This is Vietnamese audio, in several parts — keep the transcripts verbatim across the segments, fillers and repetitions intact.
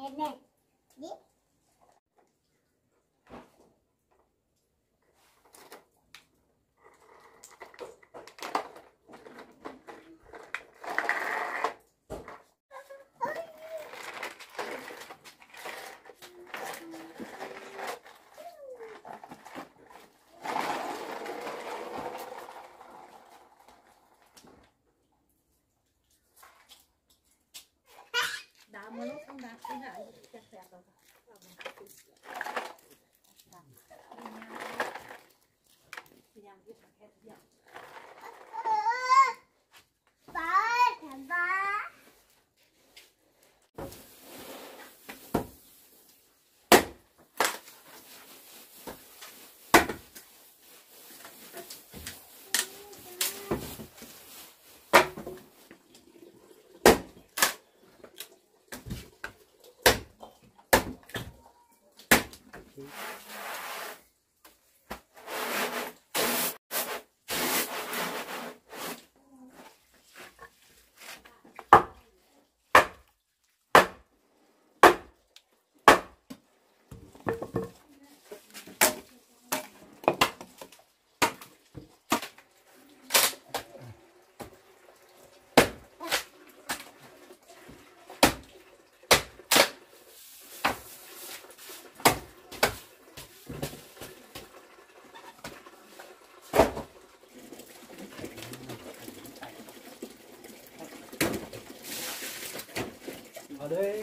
đá mà lúc không đá cái hại chặt chặt rồi ở đây.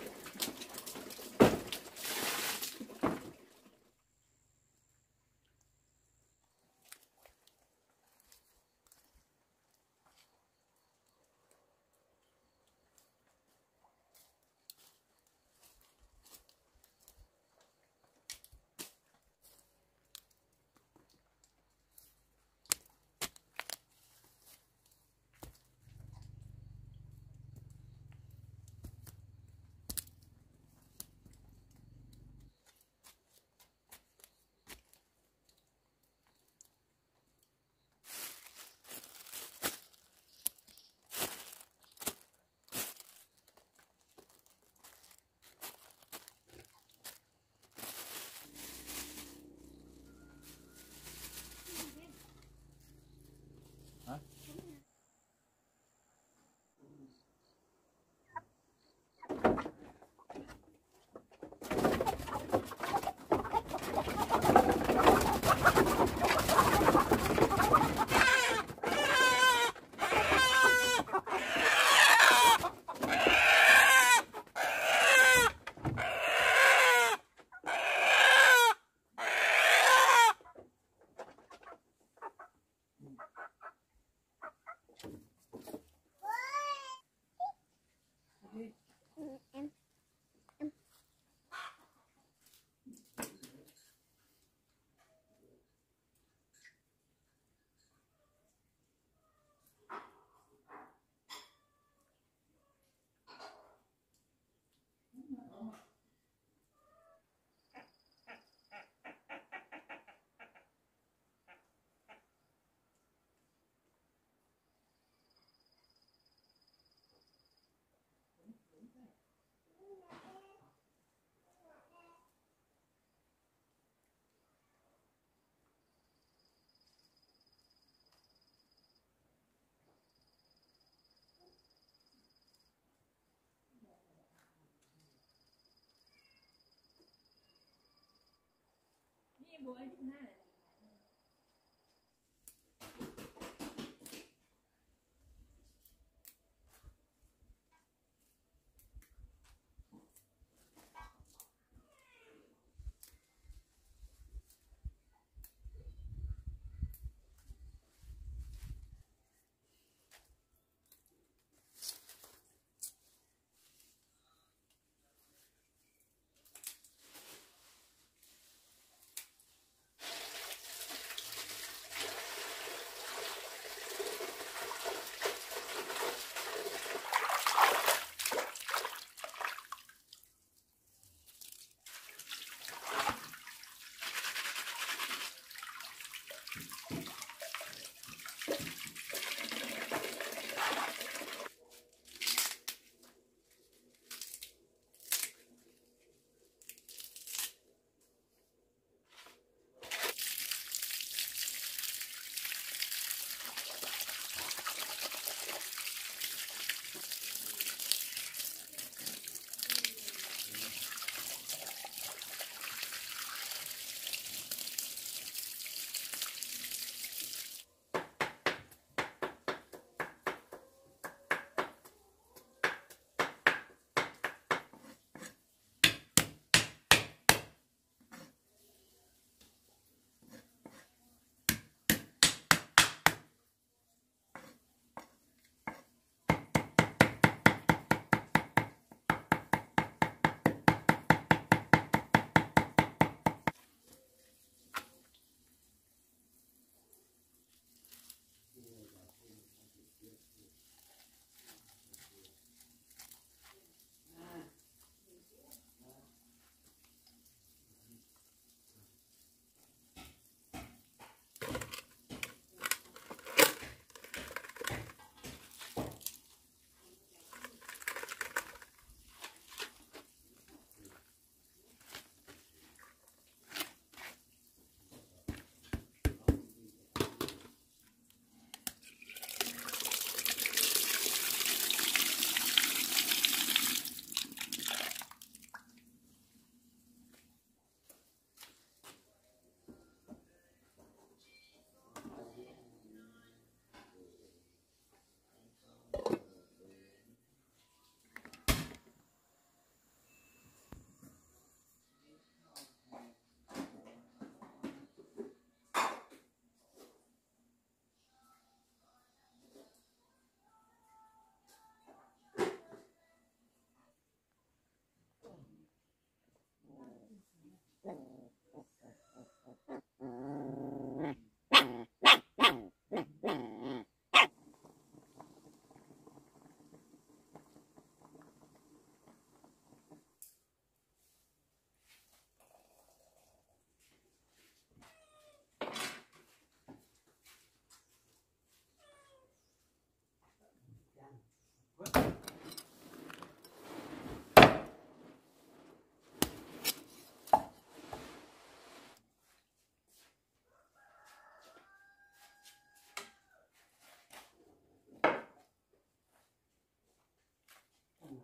Bộ ấy cũng này.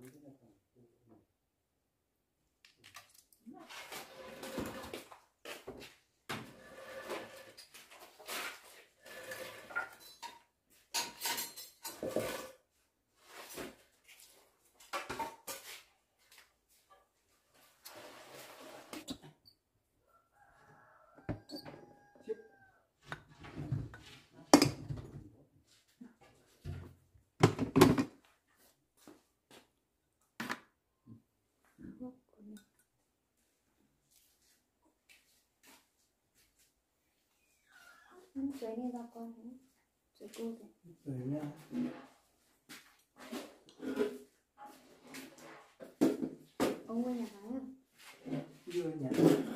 Sấy này ra con hả? Sấy cô thì Sấy nha. ông ơi nhà Thái à? Chưa nhà.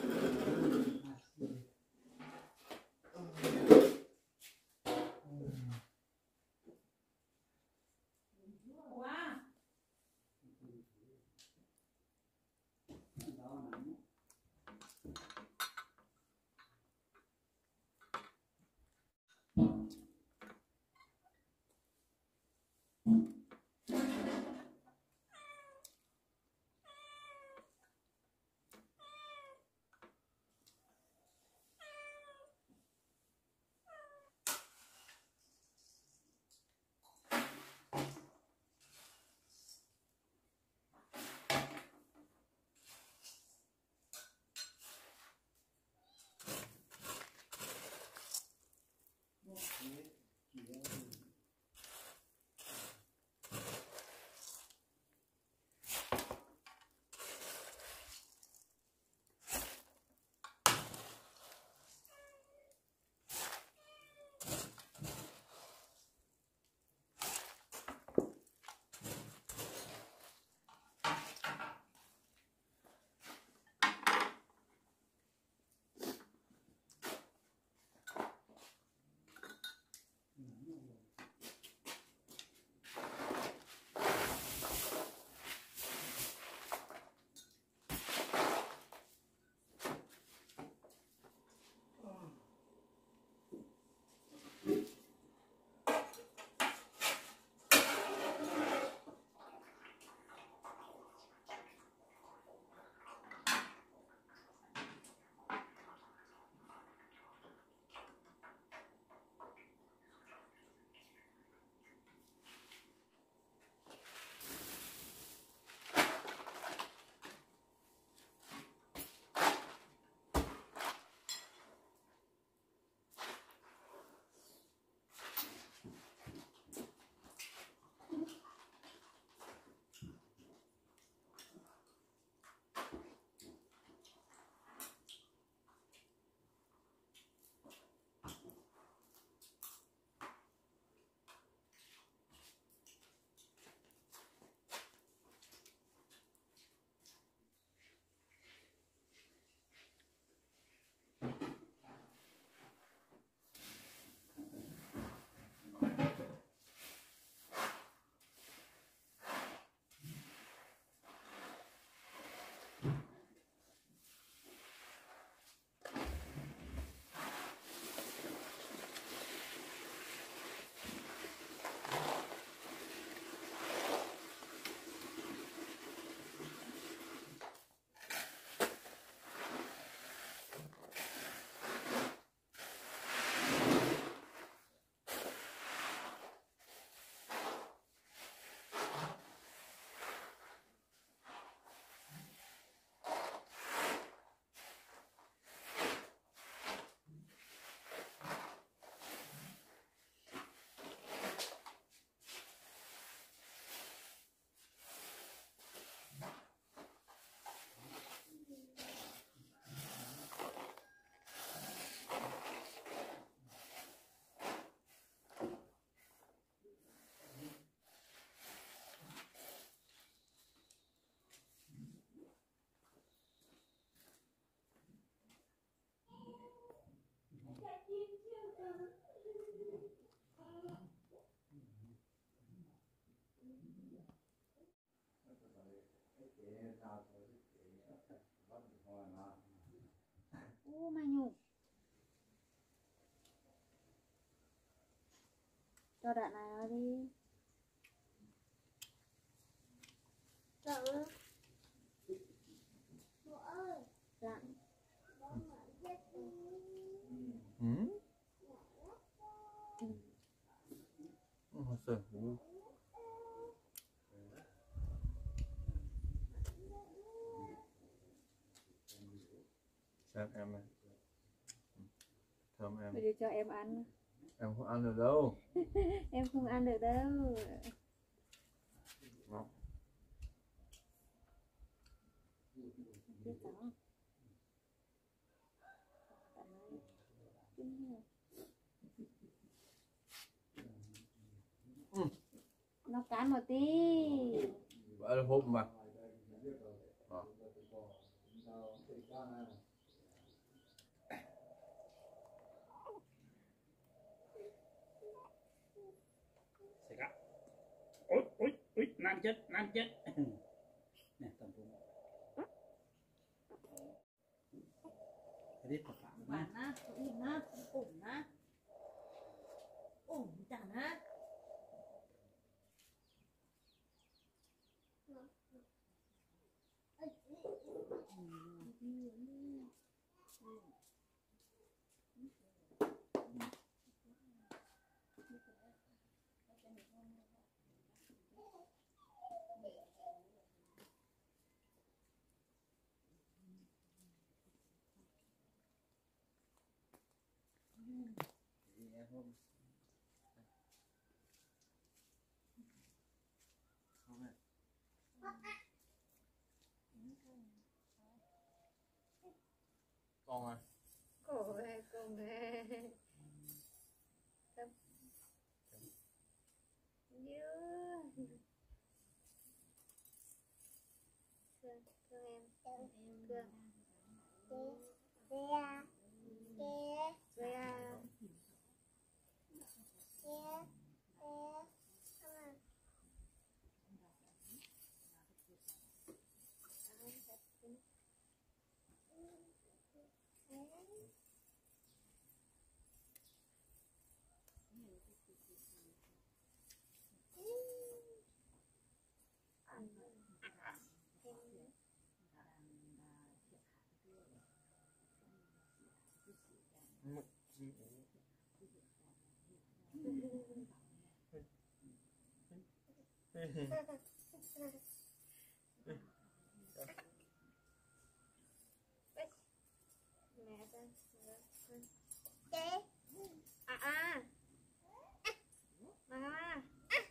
Ô mà nhủ. Cho đoạn này nó đi. Ừ. Ôi trời ơi. Xem em này. Thơm em. Bây giờ cho em ăn. Em không ăn được đâu. Em không ăn được đâu. Đó. Biết đó. Ừ. Nó cắn một tí. Vậy là hộp mà. Đó. Sẽ cắt. Ôi ôi ôi, nan chết, nan chết. Nè, tầm trung. Cái đít thật phạm Bạn nha. á, im á, ủng á. Ủng chẳng á. Không. Không này. Con à. Cổ này, cổ này. Cầm. Dưa. Thương, thương em. Thương em. Thương. Dea. Dea. Dea. Dea. Mẹ ta. À à. Mà.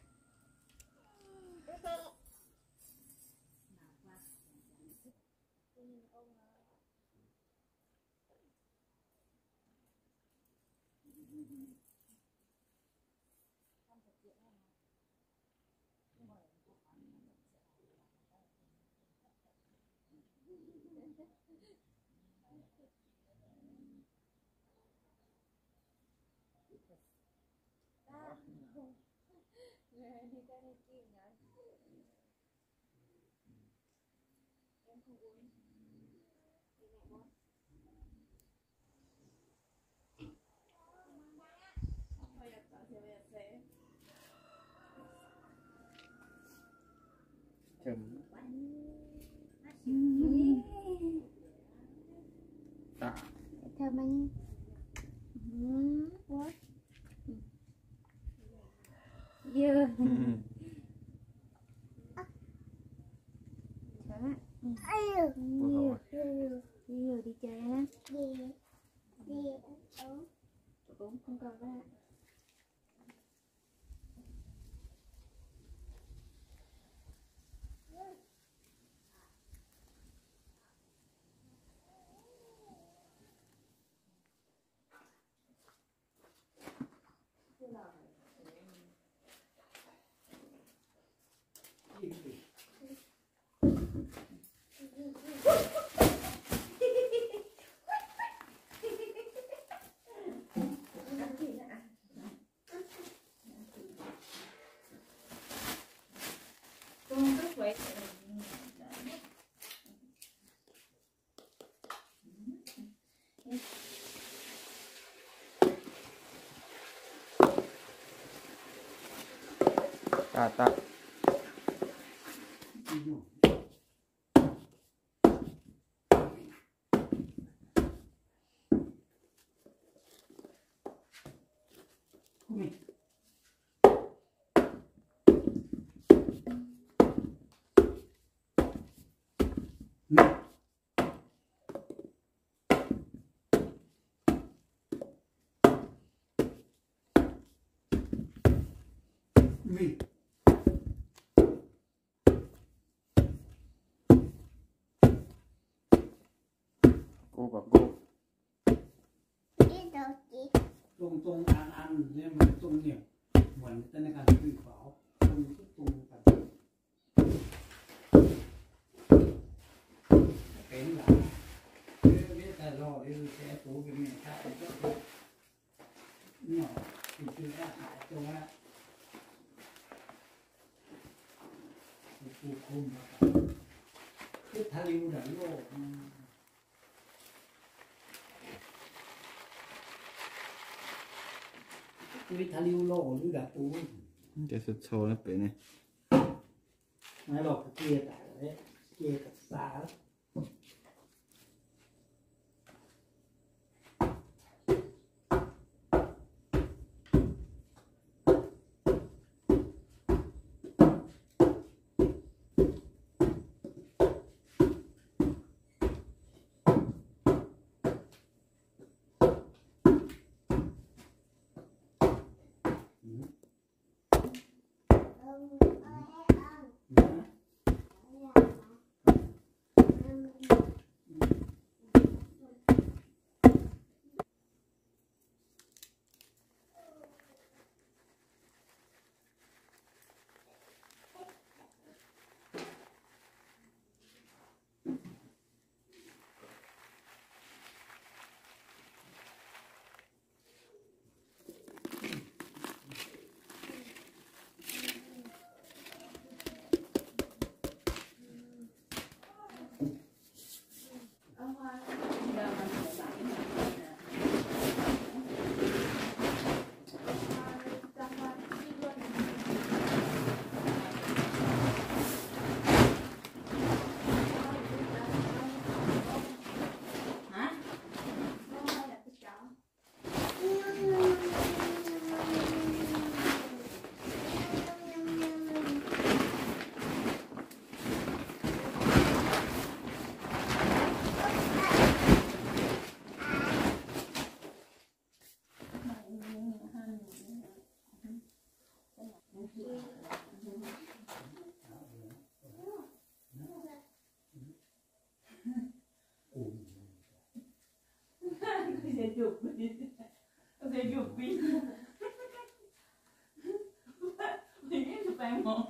Mẹ đi ra đây kia nhá. Em không uống. Đi mẹ bố. Bây giờ tao sẽ bây giờ sẽ. Chấm. Tạ. Thơm anh. Ừ, what? Dưa. Chả. Nhiều. Nhiều đi chơi á. Nhiều. Nhiều. Cũng không còn đó. Tạ tạ. มีกูกับกูตรงตรงอันอันเนี่ยมันตรงเนี่ยเหมือนธนาคารซื้อเปล่าตรงตรงกันเป็นหรอเออเนี่ยแต่รอเออแค่ตัวเป็นเนี่ยถ้าเป็นก็เนี่ยคือคือว่าหายตัวว่าผู้คุมคือทะเลดันโลกวิทาลิวโลหรือดับตูนจะสุดโชว์แล้วเป็นไงไม่หรอกเกียร์แต่เลยเกียร์กับสาจุกบินจะจุกบินนี่จะไปมอง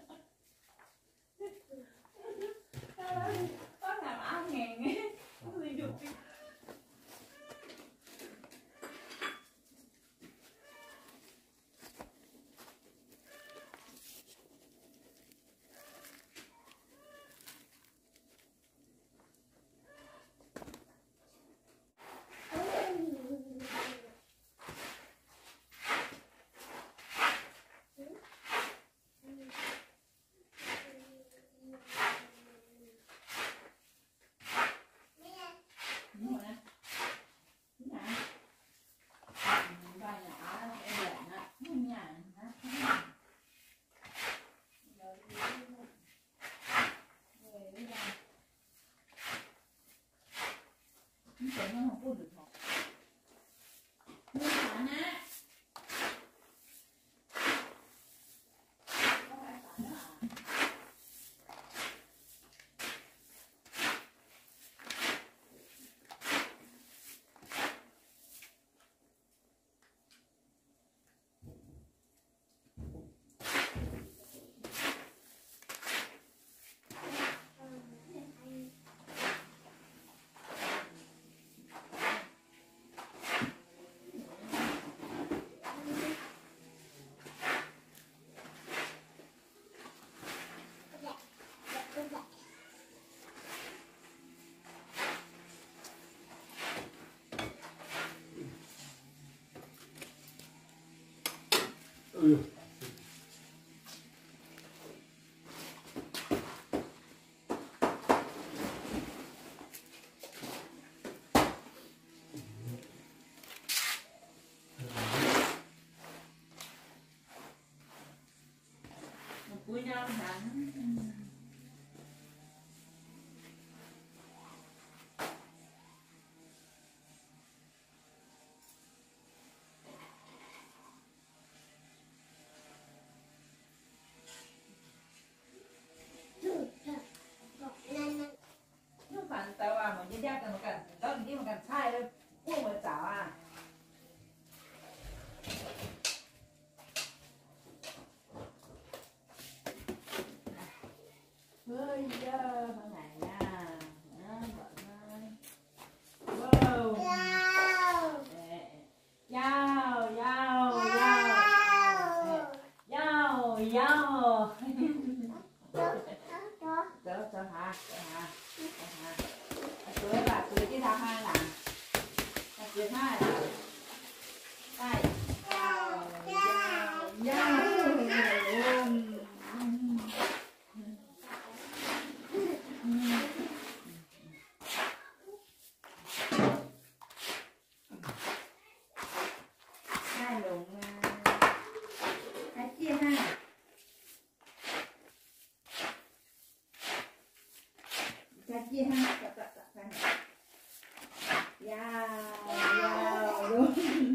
ก็ถามอ้างแงงจะจุกบินเออ hẳn nhưng mà tao à mà nhân gia cần một cần đó là một cần sai đâu mua một chảo à ơi giờ thằng này nha nó bận ơi wow dao dao dao dao dao chờ chờ hả chờ hả chờ hả cưới bà cưới cái thằng hai là cưới hai là đây dao dao dao hai lùng hai chia ha hai chia ha tập tập tập này dao dao luôn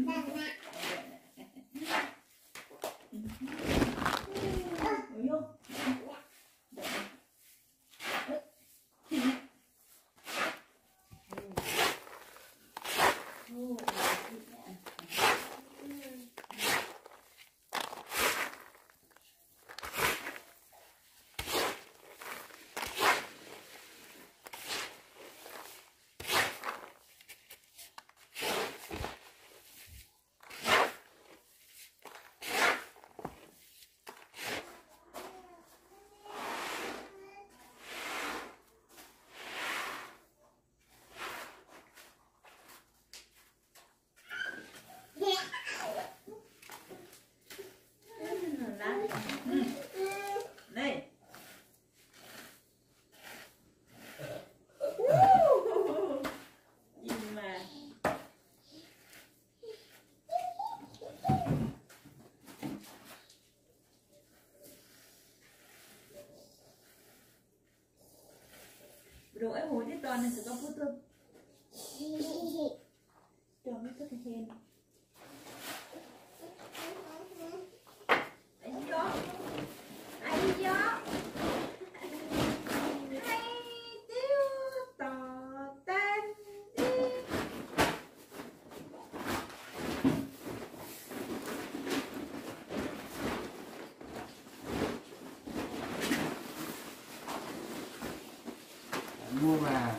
vô này gì mà đồ ấy hồi đến toàn này sẽ có phút thơm cho mấy cái thêm anh gió anh gió hay tiêu tỏ tên đi mua bà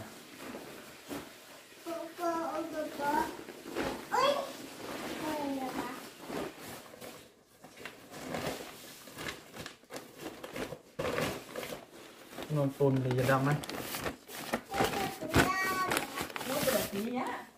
non tôn thì giờ đâm ấy nó được gì nhá